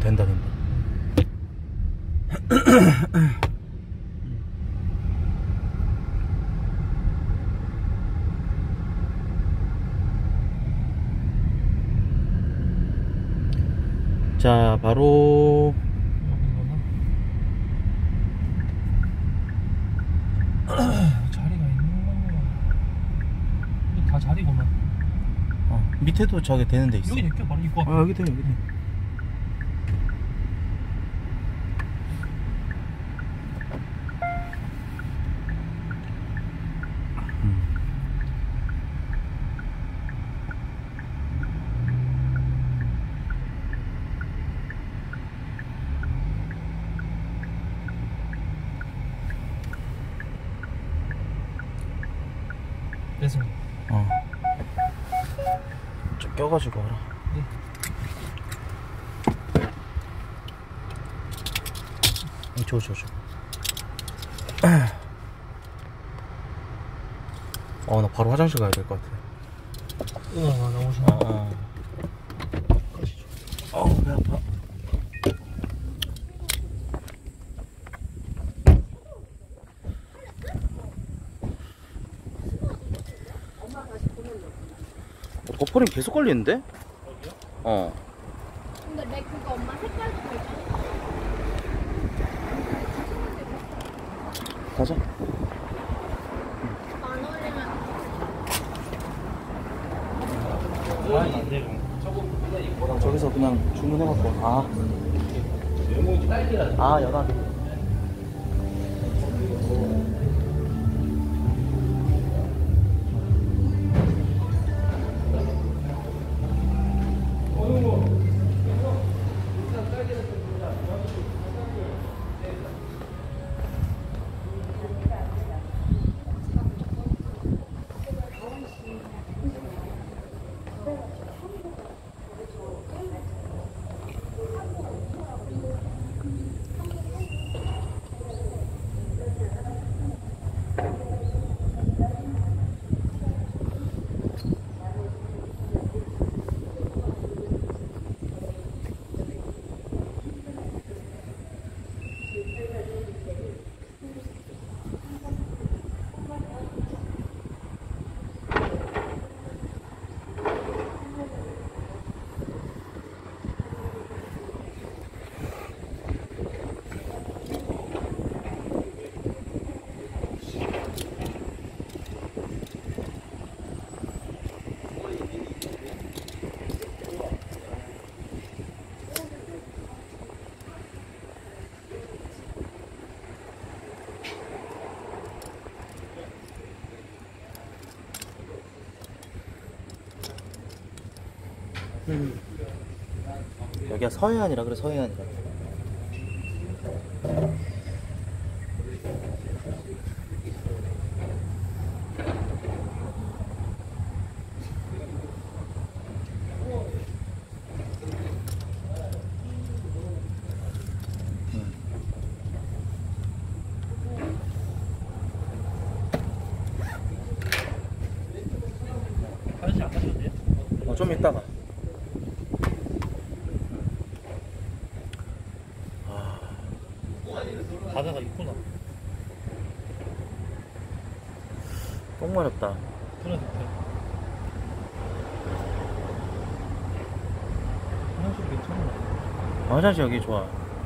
된다 된다. 자, 바로 자리가 있는 건가? 이게 다 자리구만. 밑에도 저게 되는 데 있어. 여기 있게 바로 입구 앞에. 여기 돼, 여기 돼. 됐습니다. 좀 껴가지고 와라. 네. 줘. 나 바로 화장실 가야 될 것 같아. 나오시네. 가시죠. 배 아파. 버퍼링 계속 걸리는데? 여기요? 근데 내 그거 엄마 색깔도 결정. 가자. 안 어울리면 안 되고. 저기서 그냥 주문해갖고. 연하게. 여기가 서해안이라 그래. 서해안이라. 화장실 안 가셔도 돼요? 좀 이따가. 바다가 있구나. 똥 마렵다. 그러니까. 화장실 괜찮나? 화장실 여기 좋아.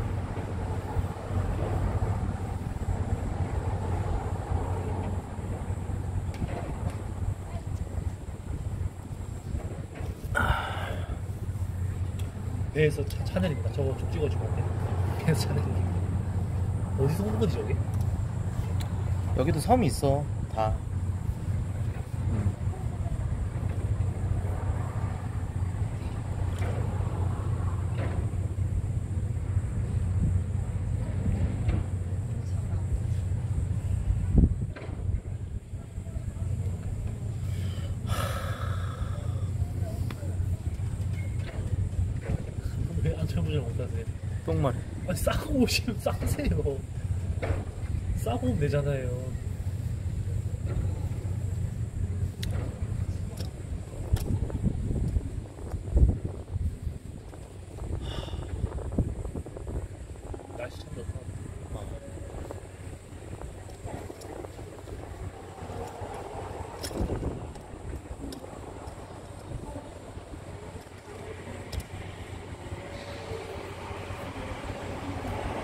배에서 차 내린다. 저거 좀 찍어주면 안 돼? 배에서 차 내린다. 어디서 오는 거지 저기? 여기도 섬이 있어. 다. 왜 안철부절 못하세요? 똥말해. 아니 싸고 오시면 싸세요. 싸고 오면 되잖아요.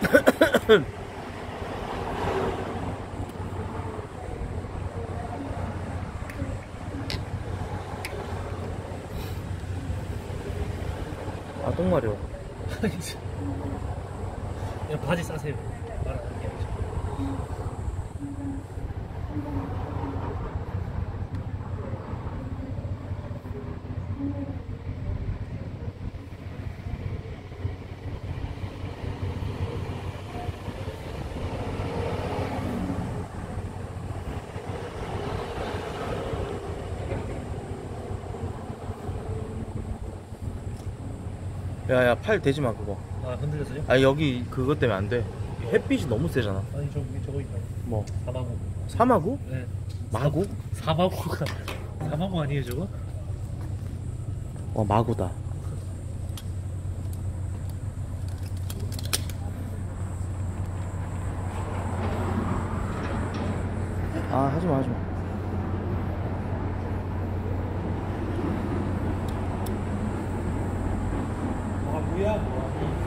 아, 똥 마려. 그냥 바지 싸세요. 말 안 할게요. 야야, 팔 대지 마 그거. 아, 흔들렸어요? 아, 여기 그것 때문에 안 돼. 햇빛이 너무 세잖아. 아니, 저거 있나요? 뭐 사마구. 사마구? 네. 마구? 사마구가. 사마구 아니에요, 저거? 마구다. 아, 하지마 하지마. 아, 뭐야, 뭐.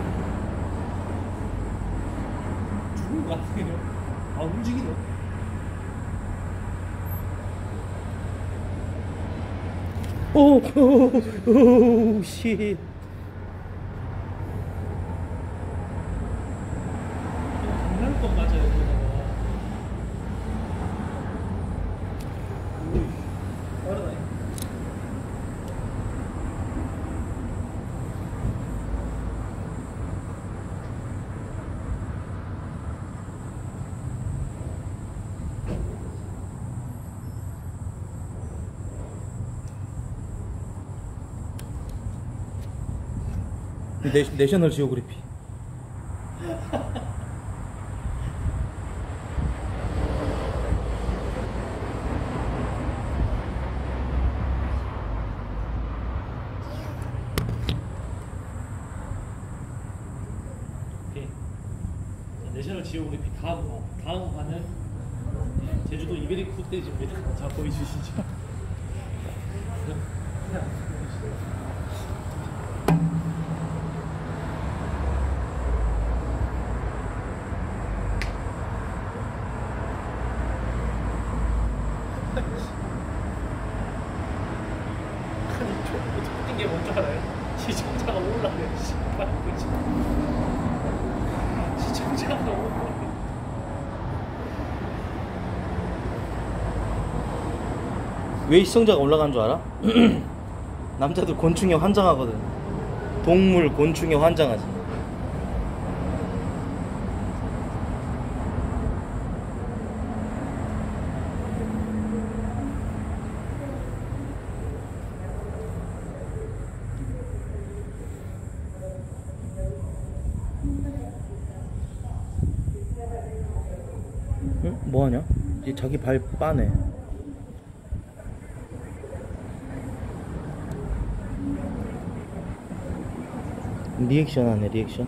죽은 것 같아요. 아, 움직이네. 오, 씨. 장난감 맞아요, 그거. 오이, 빠르다. 내셔널 지오그래피. 오케이. 내셔널 지오그래피 다음 화는 제주도 이베리코 흑돼지입니다. 자, 보여주시죠. 웃긴 게 뭔지 알아요? 시청자가 올라가요. 씨발, 그치? 시청자가 올라가요. 왜 시청자가 올라간 줄 알아? 남자들 곤충에 환장하거든. 동물 곤충에 환장하지. 응? 뭐하냐? 이제 자기 발 빠네. 리액션 하네, 리액션.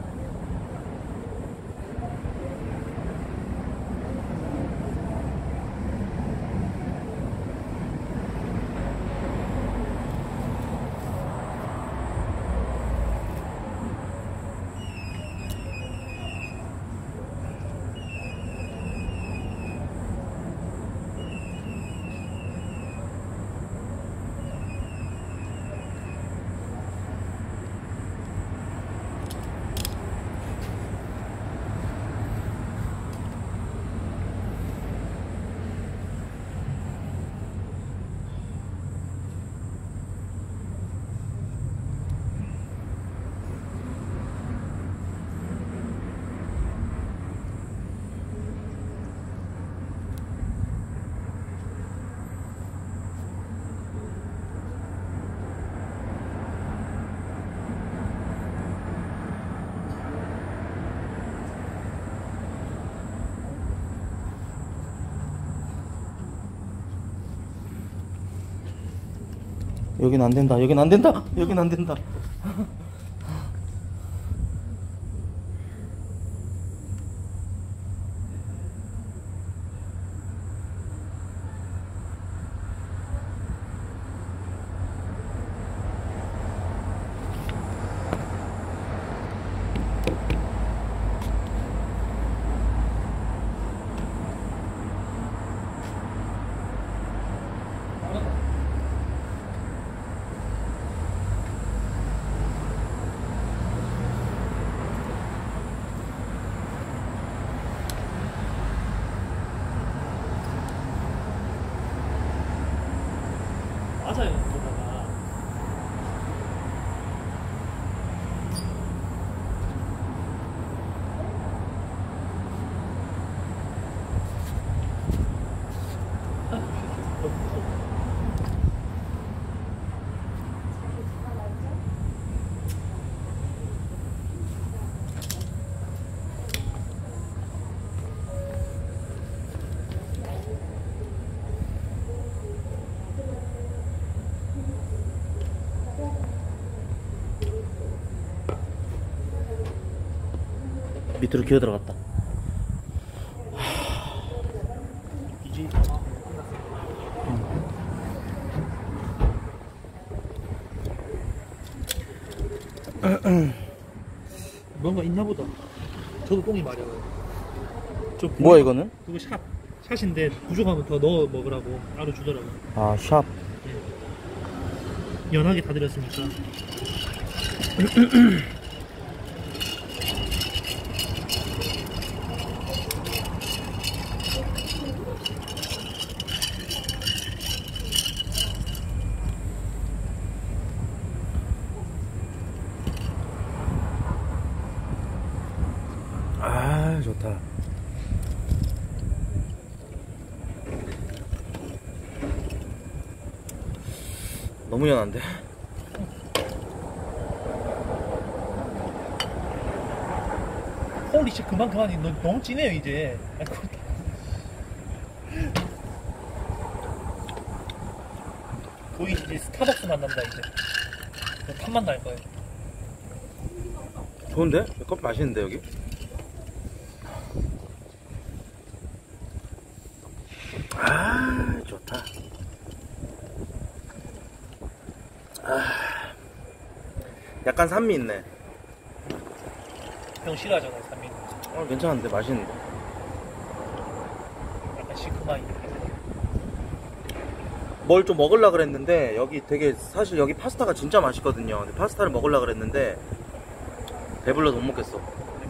여긴 안 된다. 여긴 안 된다. 여긴 안 된다. 밑으로 기어 들어갔다. 이제 뭔가 있나 보다. 저도 똥이 마려워요. 저 뭐야 이거는? 그거 샷인데 부족하면 더 넣어 먹으라고 따로 주더라고. 아 샵. 연하게 다 드렸으니까. 아 좋다. 너무 연한데? 홀리 씨 그만이 너무 진해요 이제. 거의 이제 스타벅스 만난다 이제. 탐만 날 거예요. 좋은데? 커피 맛있는데 여기? 아 좋다. 아 약간 산미 있네. 형 싫어하잖아요 산미. 괜찮은데 맛있는데. 약간 시큼하게. 뭘 좀 먹으려고 그랬는데 여기 되게 사실 여기 파스타가 진짜 맛있거든요. 근데 파스타를 먹으려고 그랬는데 배불러서 못 먹겠어.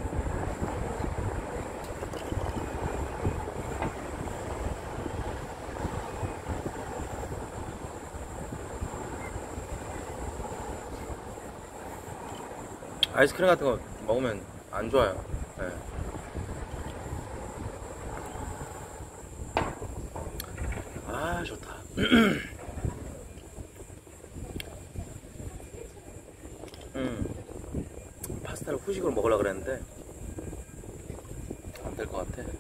아이스크림 같은 거 먹으면 안 좋아요. 네. 아 좋다. 파스타를 후식으로 먹으려고 그랬는데 안 될 것 같아.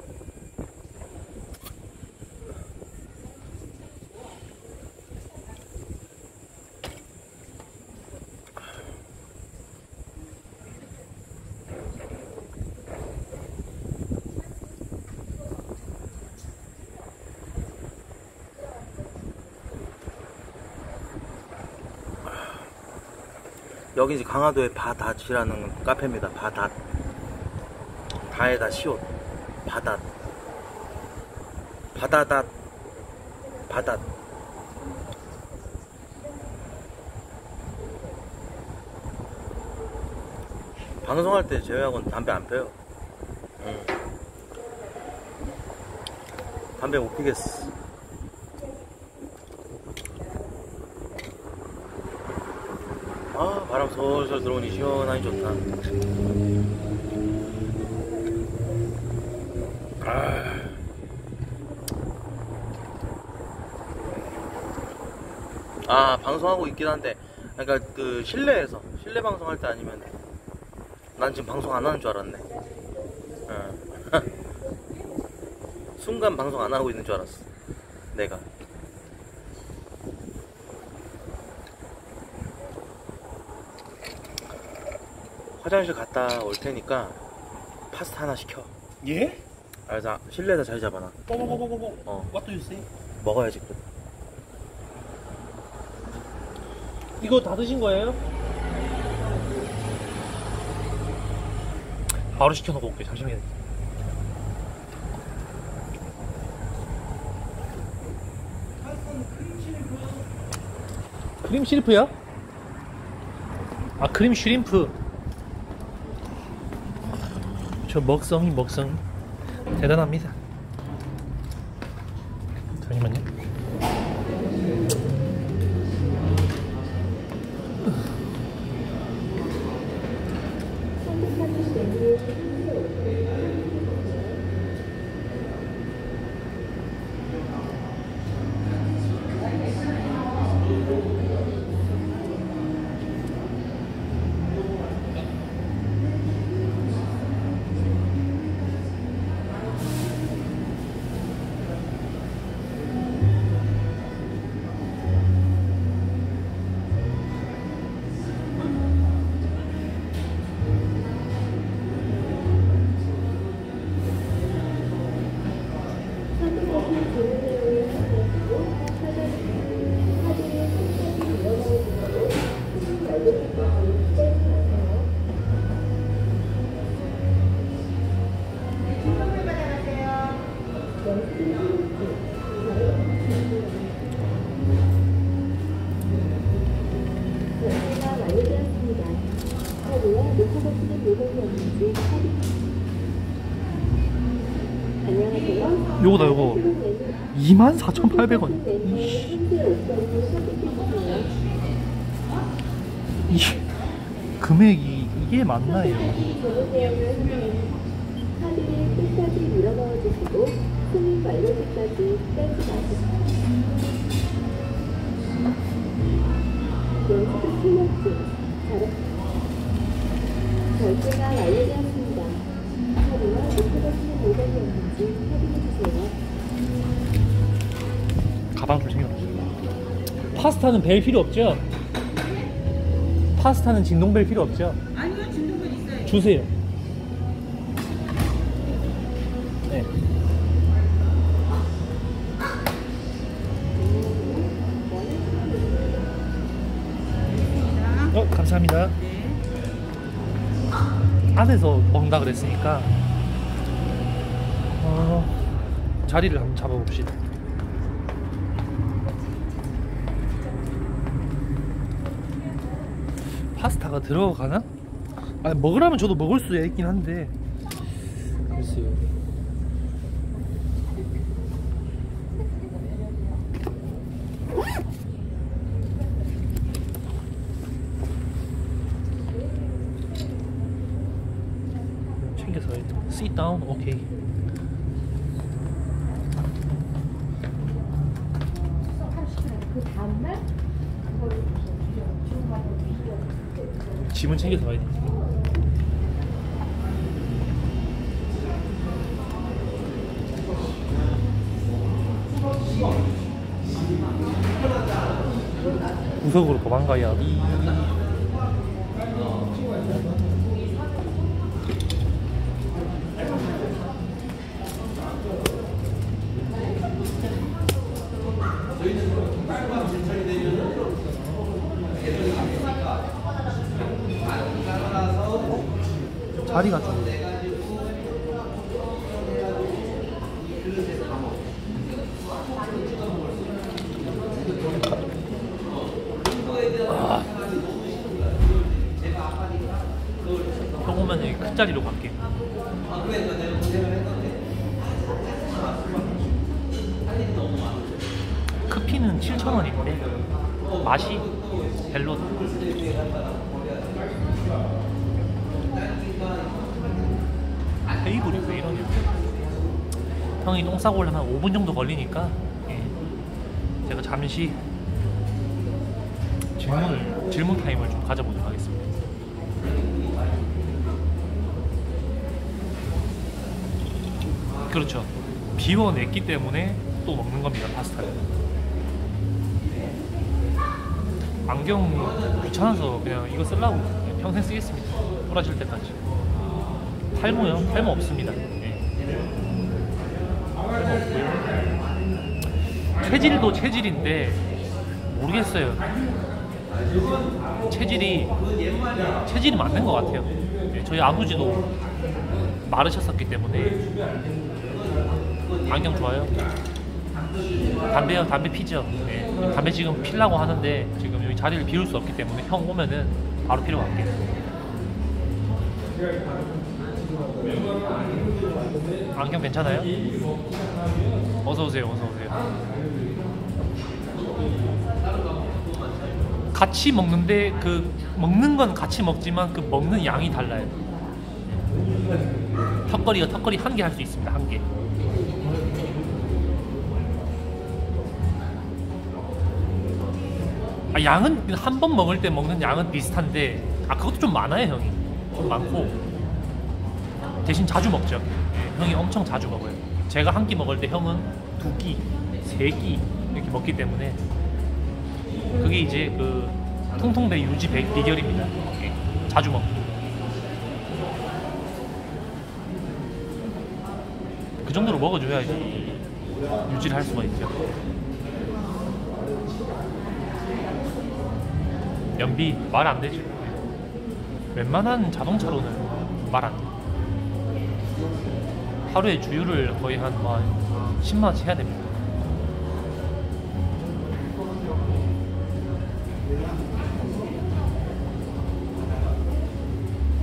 여기 이제 강화도의 바닷이라는 카페입니다. 바닷. 다에다 시옷. 바닷. 바다닷. 바닷. 방송할 때 제외하고는 담배 안 펴요. 담배 못 피겠어. 아 바람 솔솔 들어오니 시원하니 좋다. 방송하고 있긴 한데 그러니까 그 실내 방송할 때 아니면 난 지금 방송 안 하는 줄 알았네. 순간 방송 안 하고 있는 줄 알았어 내가. 화장실 갔다 올 테니까 파스타 하나 시켜. 예? 그래서 실내에다 자리 잡아놔. What do you say? 먹어야지 그래도. 이거 다 드신 거예요? 바로 시켜놓고 올게요. 잠시만요. 크림 시리프야? 아 크림 슈림프. 저 먹성 대단합니다. 잠시만요. 요거다 요거 24,800원. 이 금액이 이게 맞나요? 카드를 끝까지 밀어넣어 주시고 손님 완료까지 빼지 마세요. 연수도 틀렸지. 결제가 완료되었습니다. 카드와 못해가시는 모델이 없는지 확인해주세요. 가방 좀 챙겨놨어요. 파스타는 벨 필요 없죠? 파스타는 진동벨 필요 없죠? 아니요, 진동벨 있어요. 주세요. 네. 감사합니다. 네. 안에서 먹는다 그랬으니까 자리를 한번 잡아봅시다. 파스타가 들어가나? 아, 먹으라면 저도 먹을 수 있긴 한데 글쎄요. 챙겨서 sit down, 오케이. 그 다음날 짐은 챙겨서 가야 돼. 구석으로 도망가야 돼. 자리가 좀 형 오면 여기 큰 자리로 갈게. 크피는 7,000원인데 맛이 별로다. 테이블이 왜 이러냐. 형이 똥 싸고 오려면 한 5분 정도 걸리니까 제가 잠시 질문 타임을 좀 가져보도록 하겠습니다. 그렇죠. 비워냈기 때문에 또 먹는 겁니다, 파스타를. 안경 귀찮아서 그냥 이거 쓰려고 그냥 평생 쓰겠습니다. 부러질 때까지. 탈모요? 탈모 없습니다. 탈모 없고요. 체질도 체질인데 모르겠어요. 체질이 맞는 것 같아요. 저희 아버지도 마르셨었기 때문에. 안경 좋아요? 담배요? 담배 피죠? 네. 담배 지금 피려고 하는데 지금 여기 자리를 비울 수 없기 때문에 형 오면은 바로 피러 갈게요. 안경 괜찮아요? 어서오세요. 어서오세요. 같이 먹는데 그 먹는 건 같이 먹지만 그 먹는 양이 달라요. 턱걸이 한 개 할 수 있습니다. 한 개. 양은 한 번 먹을 때 먹는 양은 비슷한데 그것도 좀 많아요. 형이 좀 많고 대신 자주 먹죠. 형이 엄청 자주 먹어요. 제가 한 끼 먹을 때 형은 2끼, 3끼 이렇게 먹기 때문에 그게 이제 그 통통배 유지 비결입니다. 자주 먹기. 그 정도로 먹어줘야지 유지를 할 수가 있죠. 연비 말 안 되죠. 웬만한 자동차로는 말 안 돼. 하루에 주유를 거의 한 10만원씩 해야 됩니다.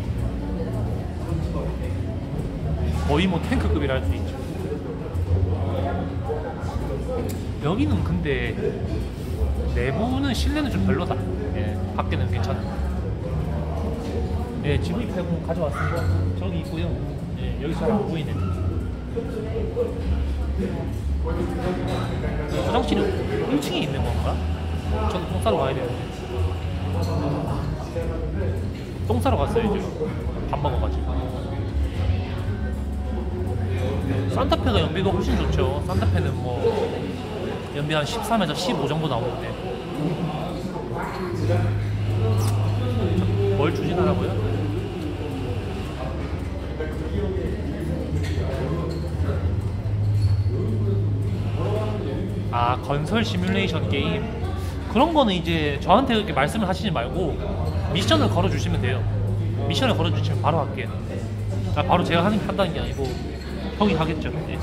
거의 뭐 탱크급이라 할 수 있죠. 여기는 근데 내부는 실내는 좀 별로다. 예, 밖에는 괜찮아. 예, GV80 가져왔은 거 저기 있고요. 예, 여기 잘 안 보이네. 화장실은 1층에 있는 건가? 저도 똥 싸러 가야 되는데. 똥 싸러 갔어요 지금. 밥 먹어가지고. 산타페가 연비가 훨씬 좋죠. 산타페는 뭐 연비 한 13에서 15 정도 나오는데 뭘 추진하라고요? 아, 건설 시뮬레이션 게임 그런 거는 이제 저한테 그렇게 말씀을 하시지 말고 미션을 걸어주시면 돼요. 미션을 걸어주시면 바로 할게요. 아, 바로 제가 한다는 게 아니고 형이 하겠죠. 네.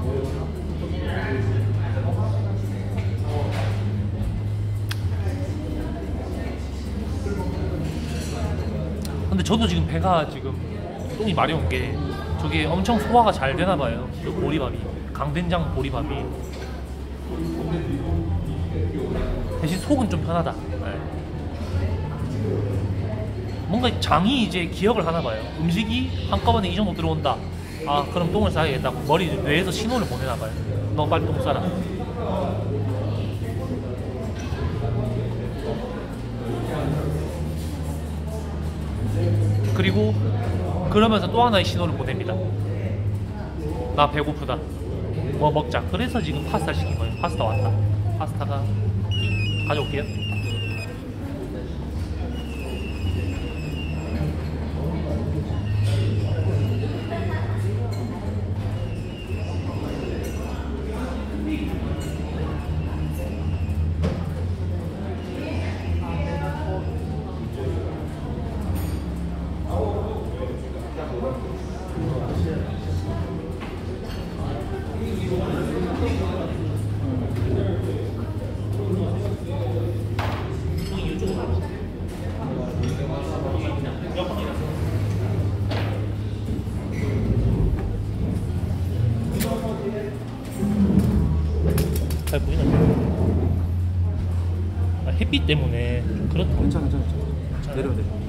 근데 저도 지금 배가 지금 똥이 마려운 게 저게 엄청 소화가 잘 되나 봐요. 그 보리밥이 강된장 보리밥이 대신 속은 좀 편하다. 네. 뭔가 장이 이제 기억을 하나 봐요. 음식이 한꺼번에 이 정도 들어온다. 아, 그럼 똥을 싸야겠다. 머리 뇌에서 신호를 보내나 봐요. 너 빨리 똥 싸라. 그리고 그러면서 또 하나의 신호를 보냅니다. 나 배고프다. 뭐 먹자. 그래서 지금 파스타 시킨 거예요. 파스타 왔다. 파스타가 가져올게요. 잘 보이나요? 아, 햇빛 때문에 좀 그렇다. 괜찮아. 내려.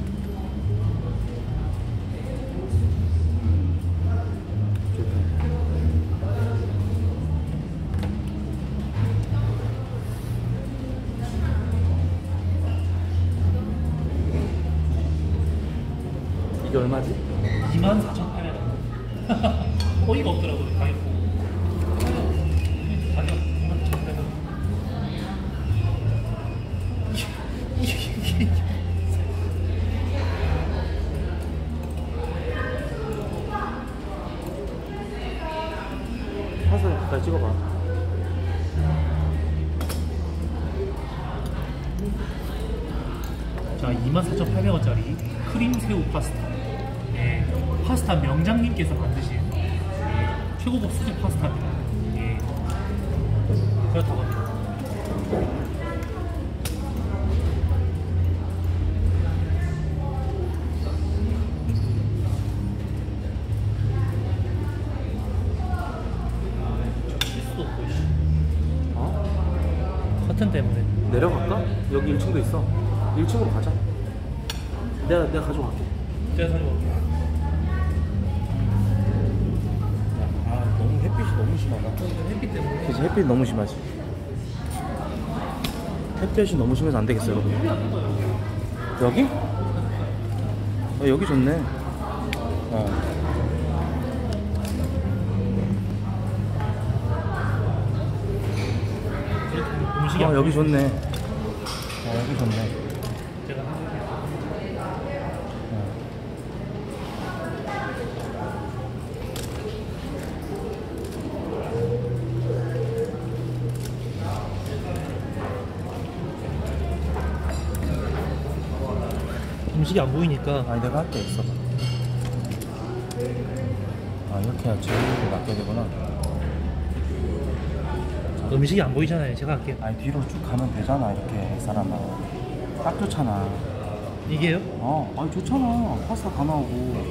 이게 얼마지? 24,800원. 어이가 없더라고요, 가격 보고. 가격 24,800원. 파스타 가까이 찍어봐. 자, 24,800원짜리 크림새우 파스타. 예, 파스타 명장님께서 만드신 최고급 수제 파스타입니다. 예, 그렇다고 합니다. 실수도 없고, 씨. 어? 커튼 때문에. 내려갈까? 여기 1층도 있어. 1층으로 가자. 내가 가져갈게. 제가 가져올게요. 아, 너무 햇빛이 너무 심하다. 햇빛 때문에. 그치, 햇빛 너무 심하지. 햇빛이 너무 심해서 안 되겠어, 여러분. 여기? 여기 좋네. 음식이 안 여기 보이죠? 좋네. 여기 좋네. 제가 음식이 안 보이니까. 아니, 내가 할게. 있어봐. 아, 이렇게 해야지. 이렇게 놔둬야 되구나. 음식이 안 보이잖아요. 제가 할게요. 아니, 뒤로 쭉 가면 되잖아. 이렇게 사람아. 딱 좋잖아. 이게요? 아니, 좋잖아. 파스타 다 나오고.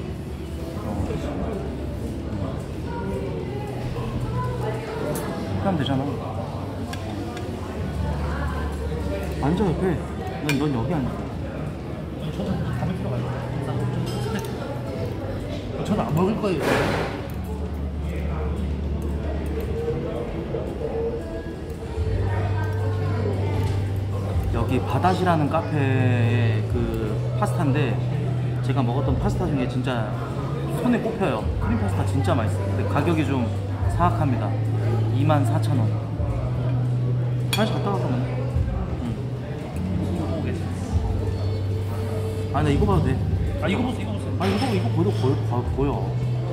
그럼 되잖아. 앉아 옆에. 넌 여기 앉아. 저는 담을 필요가 없어요. 저는 안 먹을 거예요. 여기 바다시라는 카페의 그 파스타인데 제가 먹었던 파스타 중에 진짜 손에 꼽혀요. 크림 파스타 진짜 맛있어요. 근데 가격이 좀 사악합니다. 24,000원. 다시 갔다 가면. 응. 이거 보고 계세요. 아, 나 이거 봐도 돼. 아 이거 보세요, 이거 보세요. 아, 이거 보여.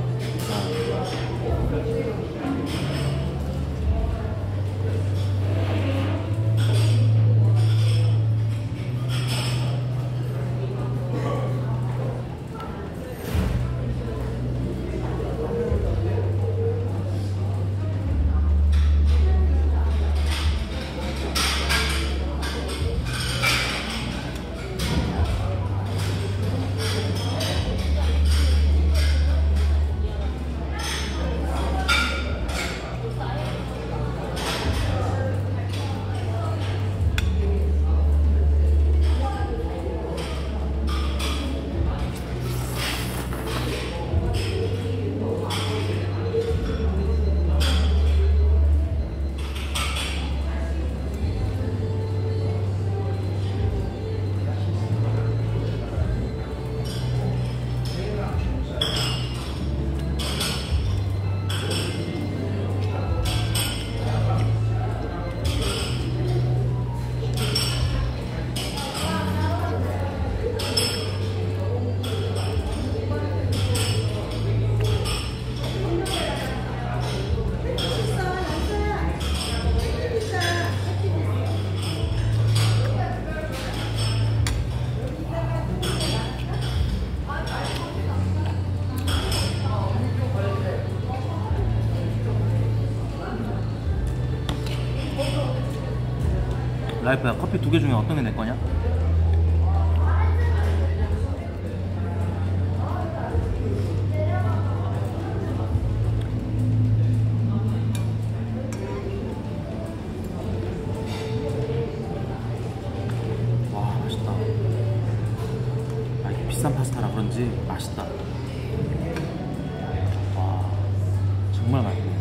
라이프야, 커피 2개 중에 어떤 게 내 거냐? 와, 맛있다. 아, 이게 비싼 파스타라 그런지 맛있다. 와, 정말 맛있네.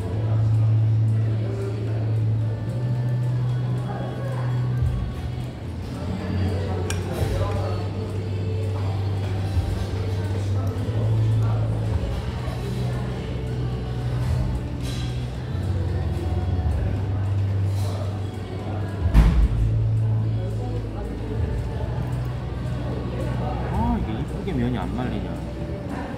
면이 안 말리냐.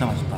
진짜 맛있다.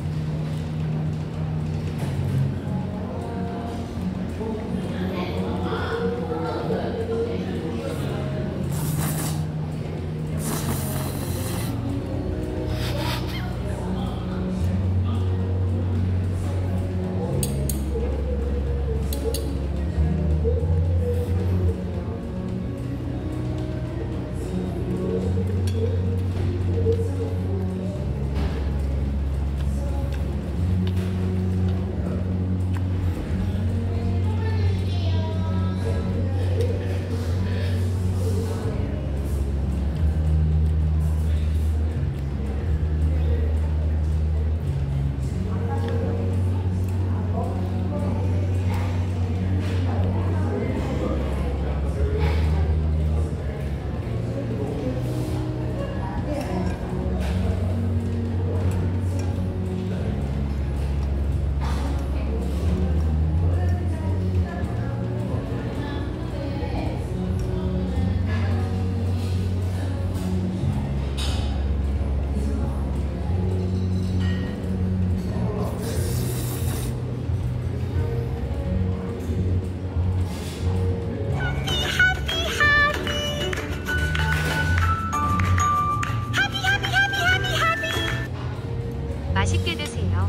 맛있게 드세요.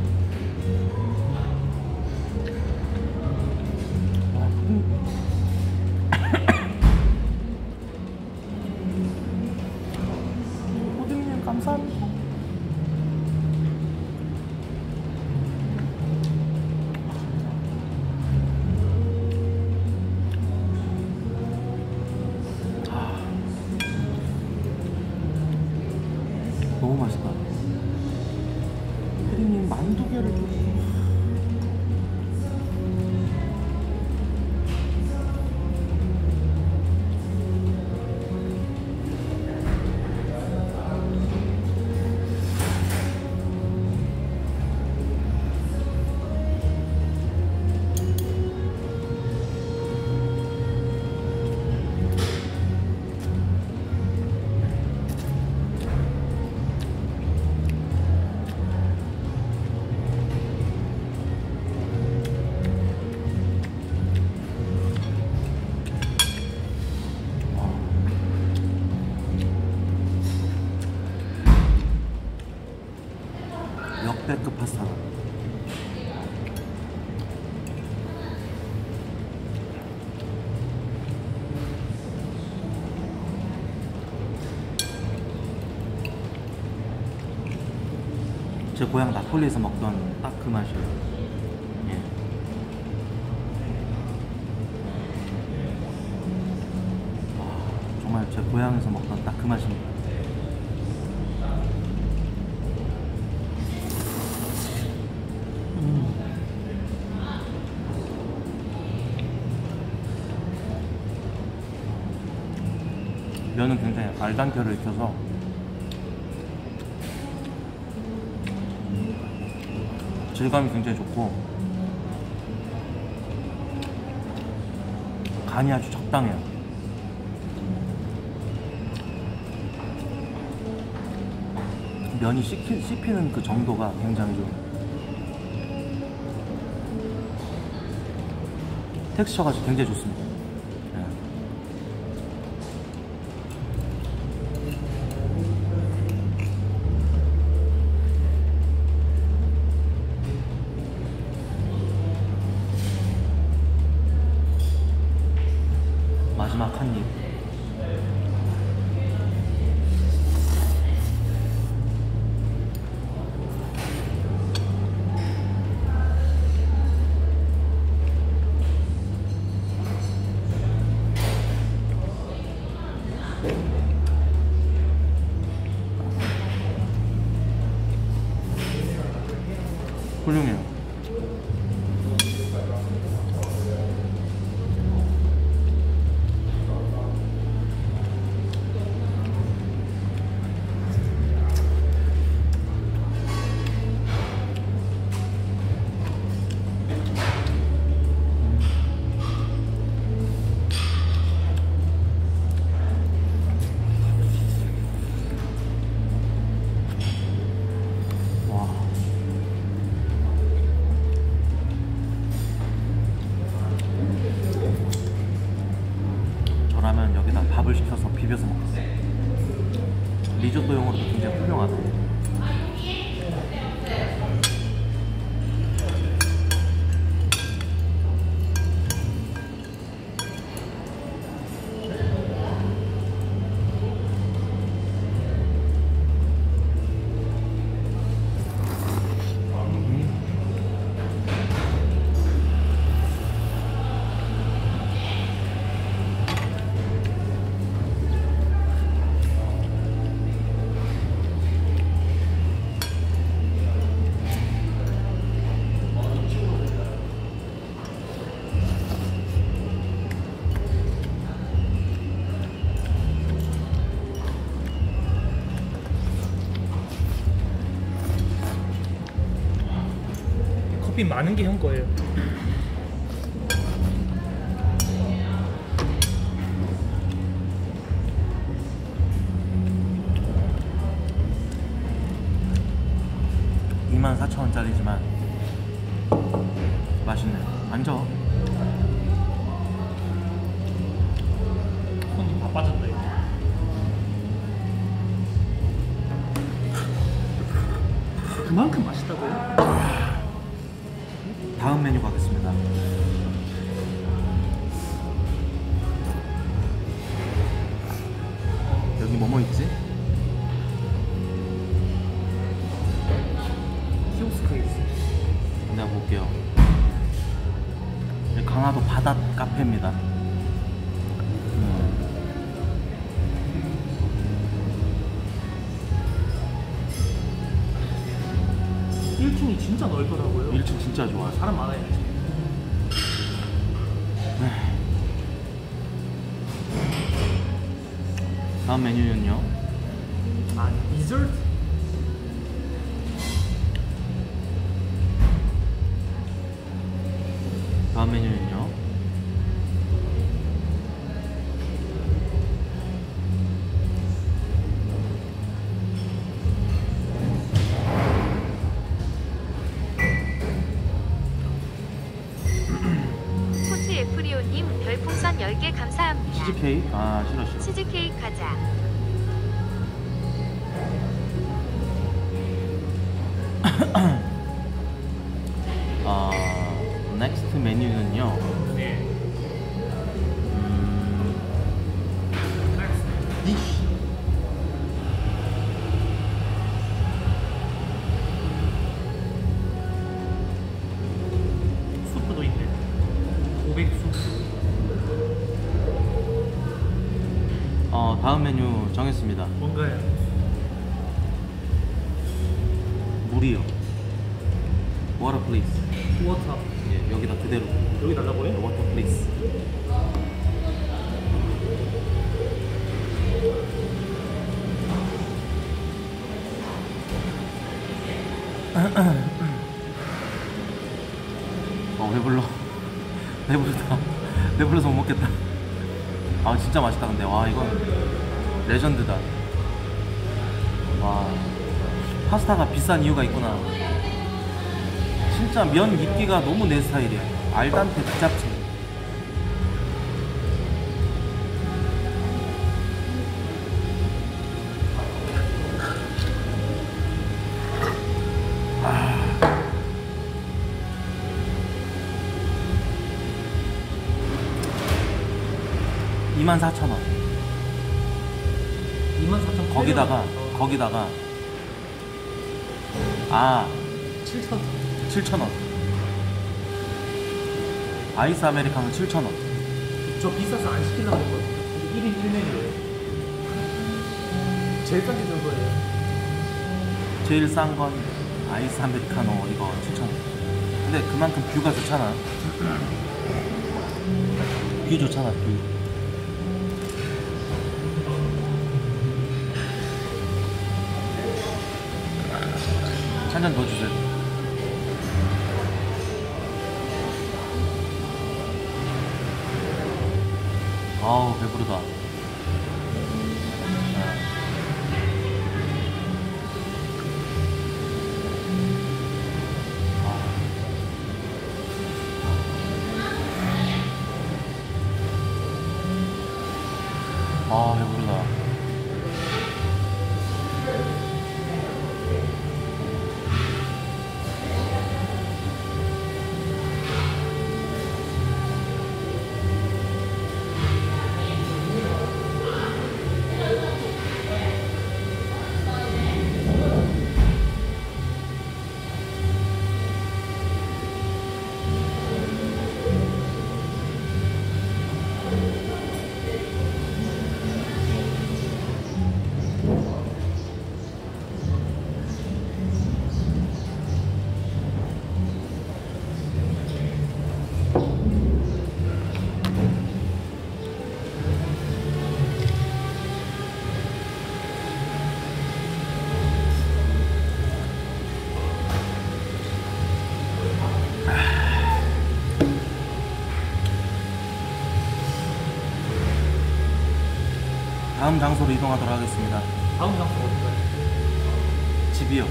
호등님 감사합니다. 너무 맛있다. 혜리님 만두 개를 좀. 역대급 파스타. 제 고향 나폴리에서 먹던 딱 그 맛이에요. 예. 정말 제 고향에서 먹던 딱 그 맛입니다. 면은 굉장히 알단테를 익혀서 질감이 굉장히 좋고 간이 아주 적당해요. 면이 씹히는 그 정도가 굉장히 좀 텍스처가 굉장히 좋습니다. 예. 마지막 한 입. 훌륭해요. 커피 많은 게 형 거예요. $24,000원짜리지만 맛있네. 앉아. 손이 다 빠졌다 이거. 그만큼 맛있다고요? 다음 메뉴 가겠습니다. 여기 뭐뭐 있지? 키오스크 있어. 내가 볼게요. 여기 강화도 바다 카페입니다. 1층이 진짜 넓더라고요. 1층 진짜 좋아요. 사람 많아요. 다음 메뉴는요? 아, 디저트? 다음 메뉴는요? 코스 에프리오님 별풍선 10개 감사합니다. 치즈케이크? 아 싫어 싫어. 치즈케이크 가자. 넥스트 메뉴는요. 네. 디쉬. 수프도 있네. 고백 수프. 다음 메뉴 정했습니다. 뭔가요? 물이요. Water please. 워터. 예, 여기다 그대로. 여기 달라고요? Water please. 배불러. 배부르다. 배불러서 못 먹겠다. 아 진짜 맛있다. 근데 와 이건 레전드다. 와 파스타가 비싼 이유가 있구나. 진짜 면 입기가 너무 내 스타일이야. 알단테 그 잡채. 아. 24,000원. 24,000원. 거기다가 7,000원. 7,000원. 아이스 아메리카노 7,000원. 저 비싸서 안 시키려고 했거든요. 근데 1인 1메뉴예요. 제일 싼 게 저거예요. 제일 싼 건 아이스 아메리카노 이거 7,000원. 근데 그만큼 뷰가 좋잖아. 뷰 좋잖아, 뷰. 한 잔 더 주세요. 아우 배부르다. 아 배부르다. 다음 장소로 이동하도록 하겠습니다. 다음 장소 어딘가요? 집이요.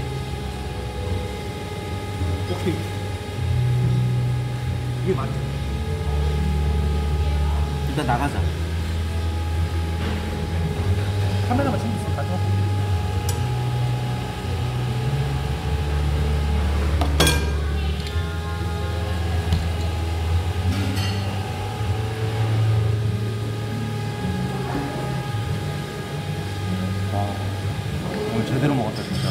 오케이. 이게 맞죠? 일단 나가자. 카메라만 챙겼어. 가져. 오늘 제대로 먹었다 진짜.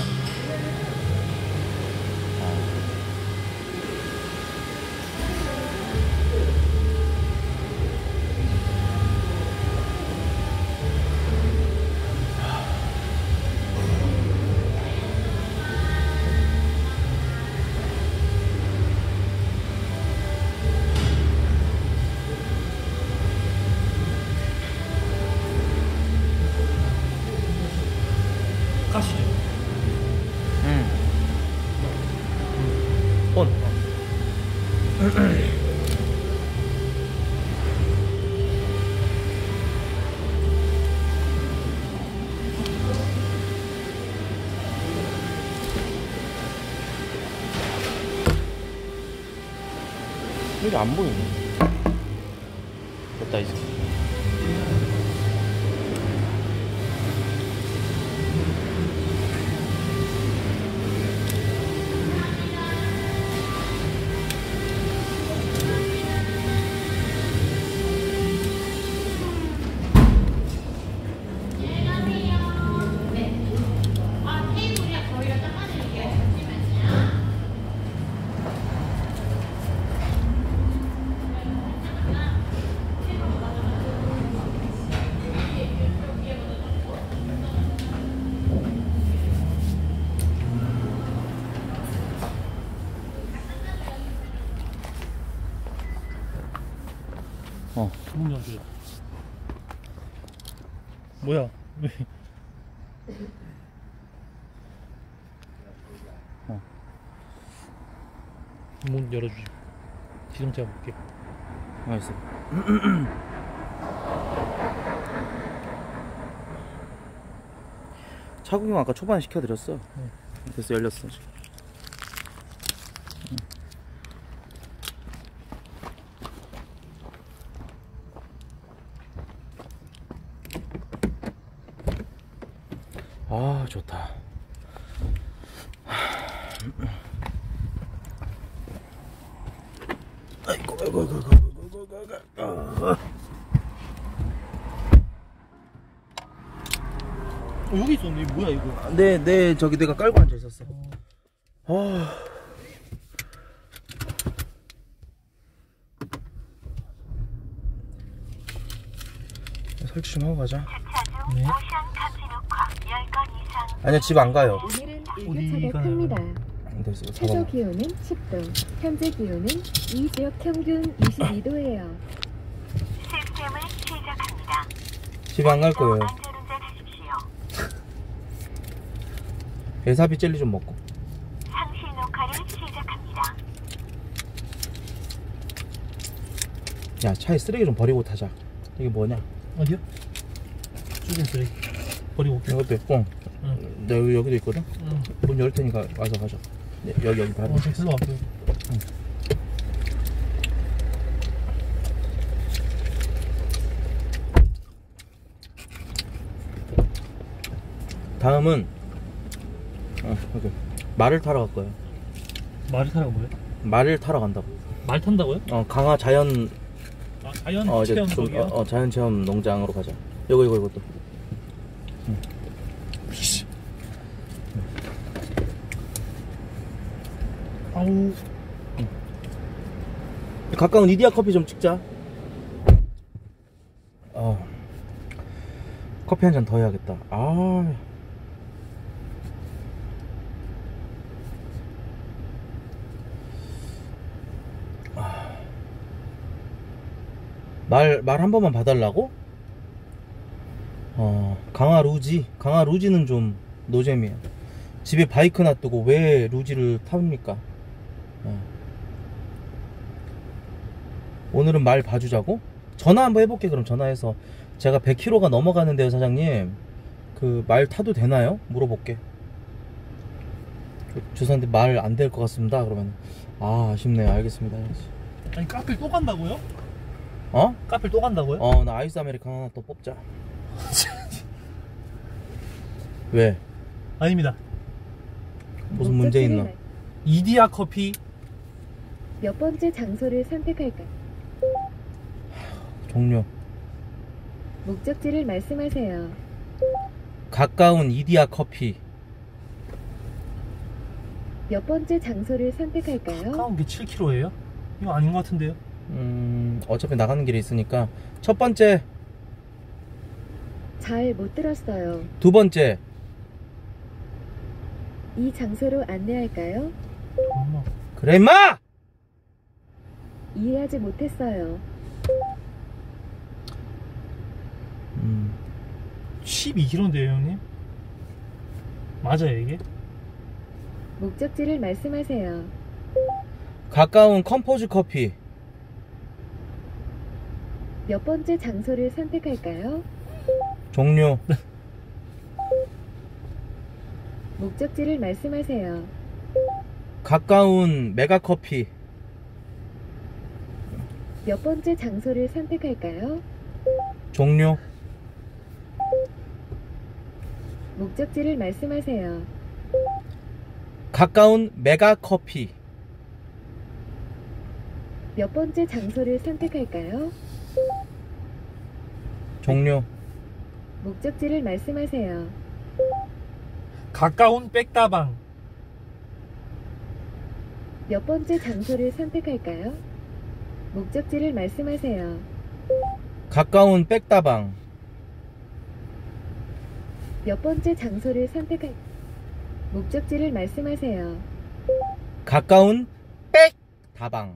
가시죠. 온. 여기 안 보이네. 됐다 이제. 문 열어줘. 뭐야? 왜? 문 열어주지. 지금 제가 볼게. 알겠어. 차구경 아까 초반에 시켜드렸어. 됐어, 열렸어 지금. 아 좋다. 아이고 아이고 아이고 아이고. 여기 있었네. 뭐야 이거? 네 저기 내가 깔고 앉아 있었어. 설치 좀 하고 가자. 네. 아니야 집 안 가요. 오늘은 일교차가 큽니다. 됐어. 최저 잡아봐. 기온은 10도, 현재 기온은 이 지역 평균 22도예요. 시스템을 시작합니다. 집 안 갈 거예요. 안전운전하십시오. 에사비 젤리 좀 먹고. 상시 녹화를 시작합니다. 야 차에 쓰레기 좀 버리고 타자. 이게 뭐냐? 어디요? 주진 쓰레기. 버리고 올게. 이것도 있고. 응. 내 여기도 있거든. 응. 문 열 테니까 와서 가자. 네, 여기 바로. 저 글로 갈게요. 다음은 여기 말을 타러 갈 거예요. 말을 타라고 뭐예요? 말을 타러 간다고. 말 탄다고요? 강화 자연 아, 자연 이제 체험 좀, 거기요? 자연 체험 농장으로 가자. 이것도. 아우. 가까운 이디야 커피 좀 찍자. 커피 한 잔 더 해야겠다. 말 한 번만 봐달라고? 강화 루지는 좀 노잼이야. 집에 바이크 놔두고 왜 루지를 탑니까? 오늘은 말 봐주자고? 전화 한번 해볼게. 그럼 전화해서 제가 100km가 넘어가는데요, 사장님. 그 말 타도 되나요? 물어볼게. 주사한테 말 안 될 것 같습니다. 그러면 아, 아쉽네요. 알겠습니다. 아니 카필 또 간다고요? 어? 카필 또 간다고요? 나 아이스 아메리카노 하나 또 뽑자. 왜? 아닙니다. 무슨 문제 있나? 이디야 커피. 몇 번째 장소를 선택할까요? 종료. 목적지를 말씀하세요. 가까운 이디야 커피. 몇 번째 장소를 선택할까요? 가까운 게 7km예요? 이거 아닌 것 같은데요? 어차피 나가는 길이 있으니까. 첫 번째. 잘 못 들었어요. 두 번째. 이 장소로 안내할까요? 엄마. 그래 임마! 이해하지 못했어요. 12km인데요 형님? 맞아요 이게? 목적지를 말씀하세요. 가까운 컴포즈 커피. 몇 번째 장소를 선택할까요? 종료. 목적지를 말씀하세요. 가까운 메가 커피. 몇 번째 장소를 선택할까요? 종료. 목적지를 말씀하세요. 가까운 메가 커피. 몇 번째 장소를 선택할까요? 종료. 목적지를 말씀하세요. 가까운 백다방. 몇 번째 장소를 선택할까요? 목적지를 말씀하세요. 가까운 백다방. 몇 번째 장소를 선택할 목적지를 말씀하세요. 가까운 백다방.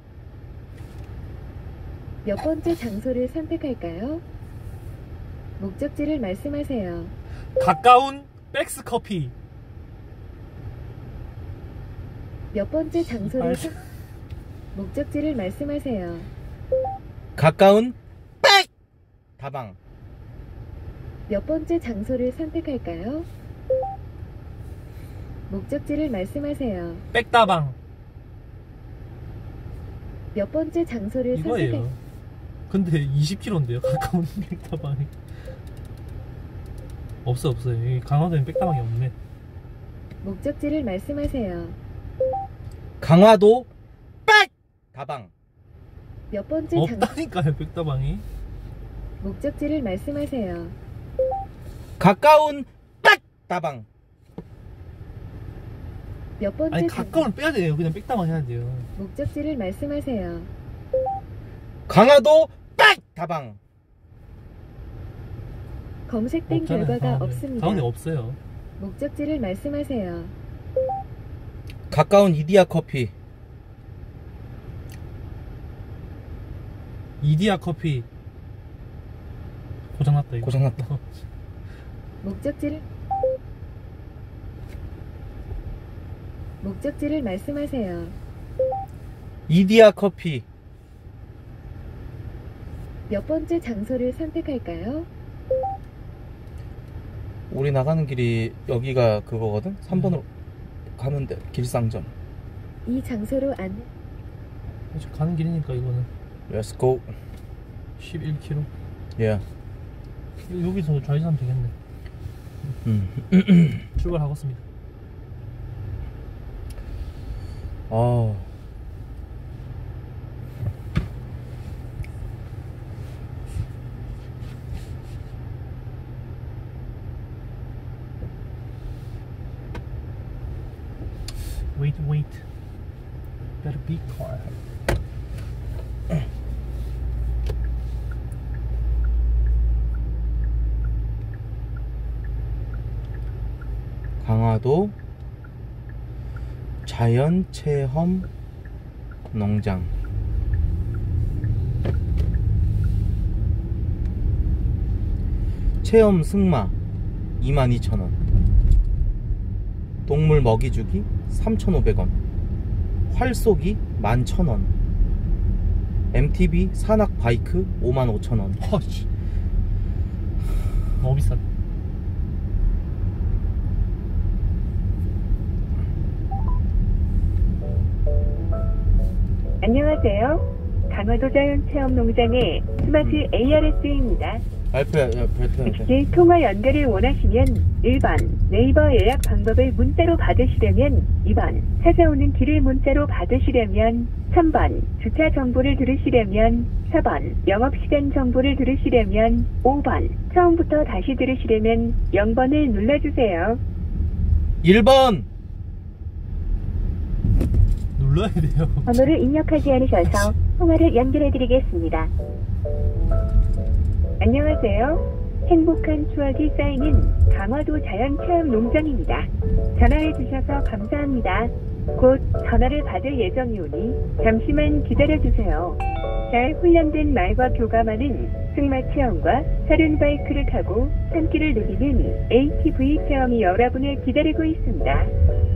몇 번째 장소를 선택할까요? 목적지를 말씀하세요. 가까운 백스커피. 몇 번째 장소를 목적지를 말씀하세요. 가까운 백다방. 몇 번째 장소를 선택할까요? 목적지를 말씀하세요. 백다방. 몇 번째 장소를 이거예요. 근데 20km인데요 가까운 백다방이. 없어요. 여기 강화도엔 백다방이 없네. 목적지를 말씀하세요. 강화도 백다방. 몇 번째 장소 없다니까요 백다방이. 목적지를 말씀하세요. 가까운 백다방. 몇 번째 아니 장- 가까운 빼야 돼요. 그냥 백다방 해야 돼요. 목적지를 말씀하세요. 강화도 백다방. 검색된 없잖아요, 결과가 강화도에. 없습니다. 강화도에 없어요. 목적지를 말씀하세요. 가까운 이디야 커피. 이디야 커피. 고장났다 이거. 고장났다. 목적지를 말씀하세요. 이디야 커피. 몇 번째 장소를 선택할까요? 우리 나가는 길이 여기가 그거거든? 3번으로 가면 돼. 길상점. 이 장소로 안내 어차피 가는 길이니까 이거는 Let's go. 11km. Yeah. 여기서 좌회전 되겠네. 음. 출발하겠습니다. 아. Wait. Better be quiet. 강화도 자연체험 농장. 체험 승마 22,000원. 동물 먹이주기 3,500원. 활쏘기 11,000원. MTB 산악 바이크 55,000원. 어씨. 너무 비싸네. 안녕하세요. 강화도 자연체험농장의 스마트 ARS입니다. 발표야, 즉시 통화 연결을 원하시면 1번 네이버 예약 방법을 문자로 받으시려면 2번 찾아오는 길을 문자로 받으시려면 3번 주차 정보를 들으시려면 4번 영업시간 정보를 들으시려면 5번 처음부터 다시 들으시려면 0번을 눌러주세요. 1번! 눌러야 돼요. 번호를 입력하지 않으셔서 통화를 연결해드리겠습니다. 안녕하세요. 행복한 추억이 쌓이는 강화도 자연체험농장입니다. 전화해주셔서 감사합니다. 곧 전화를 받을 예정이오니 잠시만 기다려주세요. 잘 훈련된 말과 교감하는 승마 체험과 사륜 바이크를 타고 산길을 누비는 ATV 체험이 여러분을 기다리고 있습니다.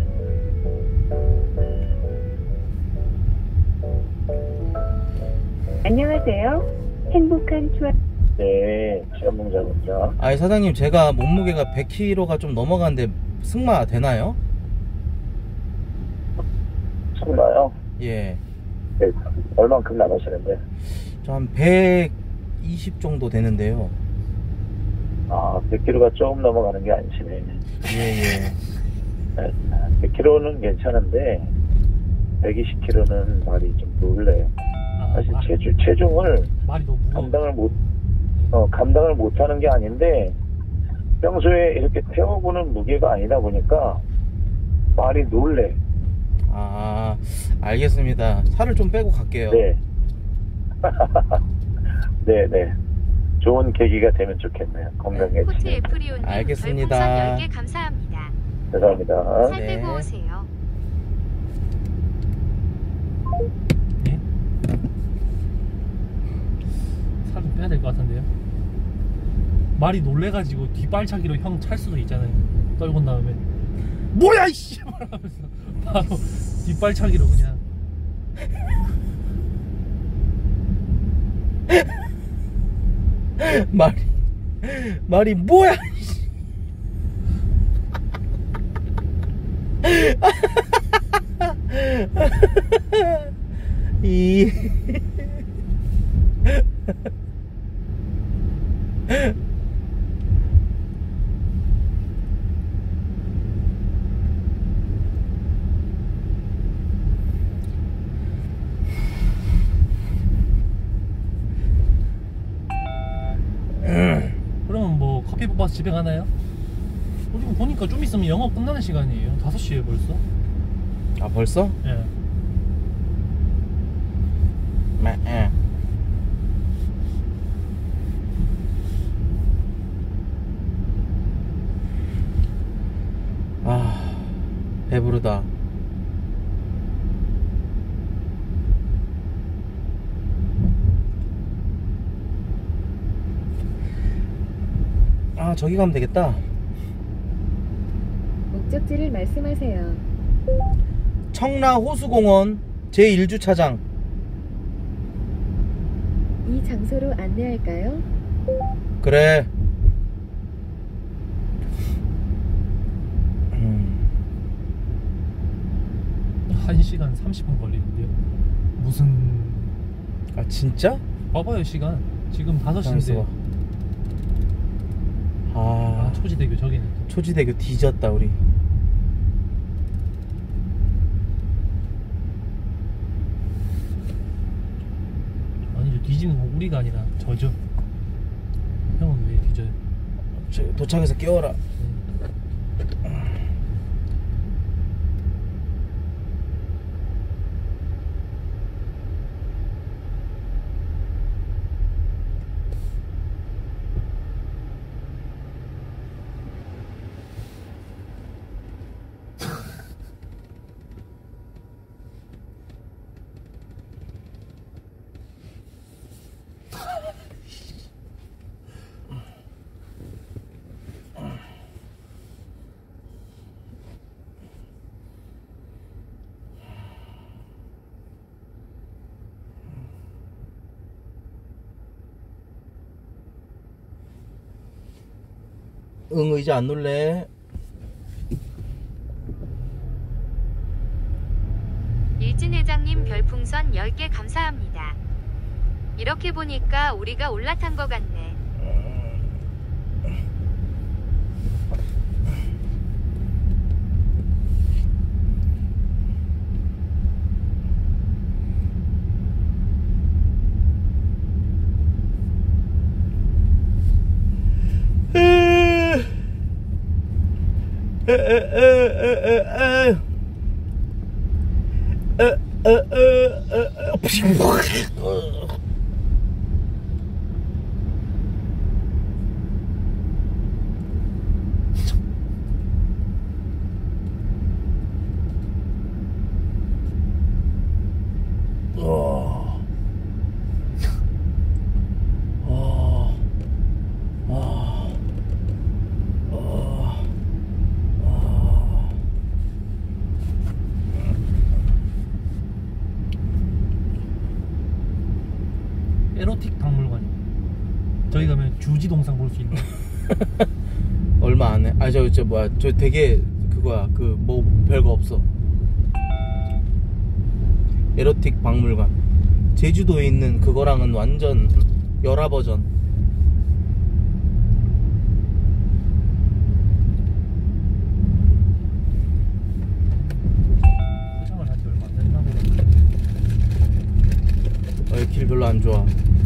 안녕하세요. 행복한 추억. 네, 체험농장입니다. 아니, 사장님, 제가 몸무게가 100kg가 좀 넘어가는데 승마 되나요? 승마요? 예. 네, 얼만큼 나가시는데? 저 한 120 정도 되는데요. 아, 100kg가 조금 넘어가는 게 아니시네. 예. 100kg는 괜찮은데, 120kg는 말이 좀 놀래요. 사실 체중을 말이 너무 무거워. 감당을 못하는 게 아닌데, 평소에 이렇게 태워보는 무게가 아니다 보니까, 말이 놀래. 아, 알겠습니다. 살을 좀 빼고 갈게요. 네. 네네. 좋은 계기가 되면 좋겠네요. 건강해지세요. 코트 애플이온님 알겠습니다. 별풍선 10개 감사합니다. 감사합니다. 살 네. 빼고 오세요. 예? 살좀 빼야 될 것 같은데요. 말이 놀래가지고 뒷발차기로 형 찰 수도 있잖아요. 떨군 다음에 뭐야 이씨 말하면서 바로 뒷발차기로 그냥. 말이 뭐야? 이 그러면 뭐 커피 뽑아서 집에 가나요? 지금 보니까 좀 있으면 영업 끝나는 시간이에요. 5시에 벌써? 아, 벌써? 예. 아, 배부르다. 아, 저기 가면 되겠다. 목적지를 말씀하세요. 청라 호수공원 제1주차장. 이 장소로 안내할까요? 그래. 1시간 30분 걸리는데요. 무슨 아, 진짜? 봐봐요 시간. 지금 잠깐만 5시인데. 있어봐. 아, 초지대교 저기는 또. 초지대교 뒤졌다 우리. 아니죠, 뒤지는 건 우리가 아니라 저죠. 형은 왜 뒤져요? 도착해서 깨워라. 응, 의자 안 놀래? 일진 회장님 별풍선 10개 감사합니다. 이렇게 보니까 우리가 올라탄 것 같네. 에로틱 박물관이요. 저희 가면 주지 동상 볼 수 있는. 얼마 안 해. 아, 저 뭐야, 저 되게 그거야. 그 뭐 별거 없어. 에로틱 박물관. 제주도에 있는 그거랑은 완전 열화 버전. 포장을 한지 얼마 안 됐나 보네. 길 별로 안 좋아.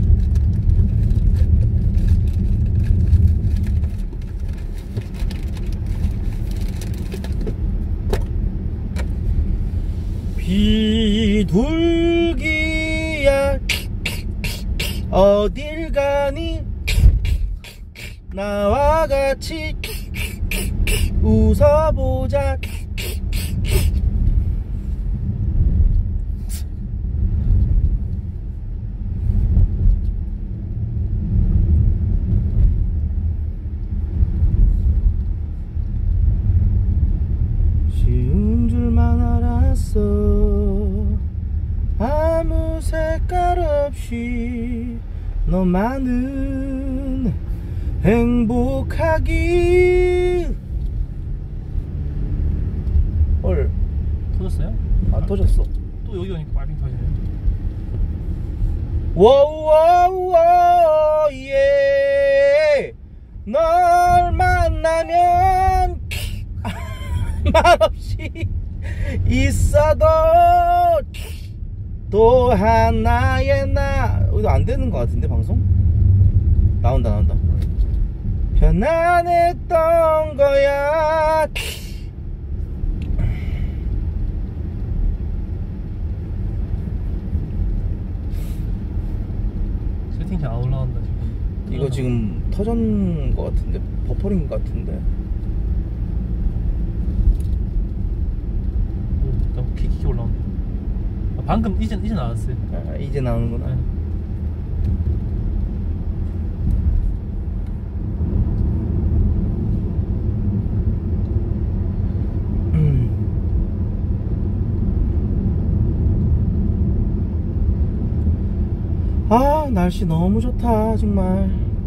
비둘기야 어딜 가니 나와 같이 웃어보자. 쉬운 줄만 알았어. 아무 색깔 없이 너만은 행복하길. 헐, 터졌어요? 안 터졌어. 또 여기 오니까 빨리 터지네. 워워워 예. 널 만나면 말없이 있어도 또 하나의 나. 이거 안 되는 것 같은데 방송? 나온다. 편안했던 거야. 세팅이 안 올라간다 지금. 이거 지금 터진 것 같은데, 버퍼링 것 같은데. 오, 너무 킥킥 올라온다. 아, 방금 이제 나왔어요. 아, 이제 나오는구나. 네. 아, 날씨 너무 좋다 정말.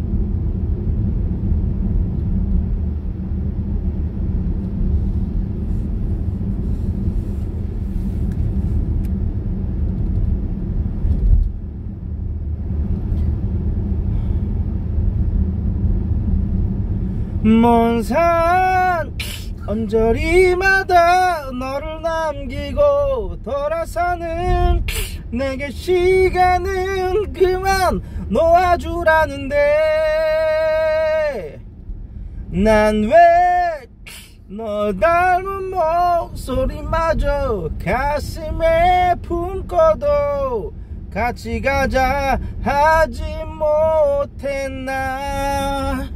먼 산 언저리마다 너를 남기고 돌아서는 내게 시간은 그만 놓아주라는데 난 왜 너 닮은 목소리마저 가슴에 품고도 같이 가자 하지 못했나.